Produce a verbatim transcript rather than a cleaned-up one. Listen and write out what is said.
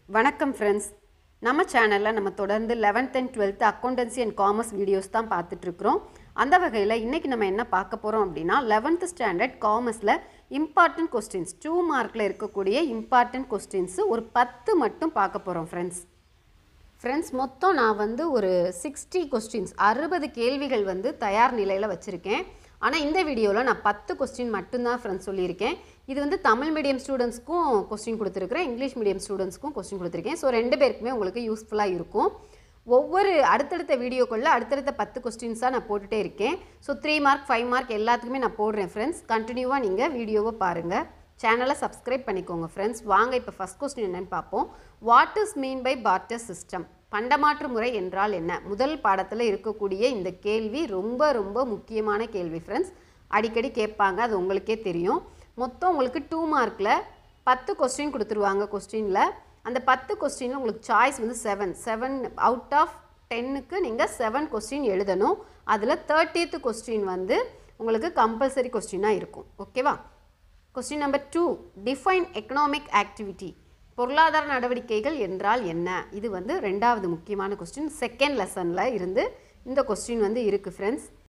வணக்கம் ஃப்ரெண்ட்ஸ், நம்ம சேனலில் நம்ம தொடர்ந்து eleventh and twelfth accountancy and commerce videos தான் பார்த்துட்ருக்குறோம். அந்த வகையில் இன்றைக்கி நம்ம என்ன பார்க்க போகிறோம் அப்படின்னா, லெவன்த் ஸ்டாண்டர்ட் காமர்ஸில் இம்பார்ட்டன்ட் கொஸ்டின்ஸ் டூ மார்க்கில் இருக்கக்கூடிய இம்பார்ட்டன்ட் கொஸ்டின்ஸு ஒரு பத்து மட்டும் பார்க்க போகிறோம் ஃப்ரெண்ட்ஸ். ஃப்ரெண்ட்ஸ் மொத்தம் நான் வந்து ஒரு சிக்ஸ்டி கொஸ்டின்ஸ் அறுபது கேள்விகள் வந்து தயார் நிலையில் வச்சுருக்கேன். ஆனால் இந்த வீடியோவில் நான் பத்து கொஸ்டின் மட்டும்தான் ஃப்ரெண்ட்ஸ் சொல்லியிருக்கேன். இது வந்து தமிழ் மீடியம் ஸ்டூடெண்ட்ஸ்க்கும் கொஸ்டின் கொடுத்துருக்குறேன், இங்கிலீஷ் மீடியம் ஸ்டூடெண்ட்ஸ்க்கும் கொஸ்டின் கொடுத்துருக்கேன். ஸோ ரெண்டு பேருக்குமே உங்களுக்கு யூஸ்ஃபுல்லாக இருக்கும். ஒவ்வொரு அடுத்தடுத்த வீடியோக்குள்ளே அடுத்தடுத்த பத்து கொஸ்டின்ஸாக நான் போட்டுகிட்டே இருக்கேன். So three mark five mark எல்லாத்துக்குமே நான் போடுறேன் ஃப்ரெண்ட்ஸ். கண்டினியூவாக நீங்கள் வீடியோவை பாருங்கள், சேனலை சப்ஸ்கிரைப் பண்ணிக்கோங்க ஃப்ரெண்ட்ஸ். வாங்க இப்போ ஃபஸ்ட் கொஸ்டின் என்னென்னு பார்ப்போம். What is mean by barter system? பண்டமாற்று முறை என்றால் என்ன? முதல் பாடத்தில் இருக்கக்கூடிய இந்த கேள்வி ரொம்ப ரொம்ப முக்கியமான கேள்வி ஃப்ரெண்ட்ஸ். அடிக்கடி கேட்பாங்க, அது உங்களுக்கே தெரியும். மொத்தம் உங்களுக்கு டூ மார்க்கில் பத்து கொஸ்டின் கொடுத்துருவாங்க. கொஸ்டினில் அந்த பத்து கொஸ்டினில் உங்களுக்கு சாய்ஸ் வந்து செவன் செவன் அவுட் ஆஃப் டென்னுக்கு நீங்கள் செவன் கொஸ்டின் எழுதணும். அதில் தேர்ட்டியத்து கொஸ்டின் வந்து உங்களுக்கு கம்பல்சரி கொஸ்டினாக இருக்கும். ஓகேவா? Question number two, define economic activity. பொருளாதார நடவடிக்கைகள் என்றால் என்ன? இது வந்து ரெண்டாவது முக்கியமான கொஸ்டின். செகண்ட் லெசனில் இருந்து இந்த கொஸ்டின் வந்து இருக்குது ஃப்ரெண்ட்ஸ்.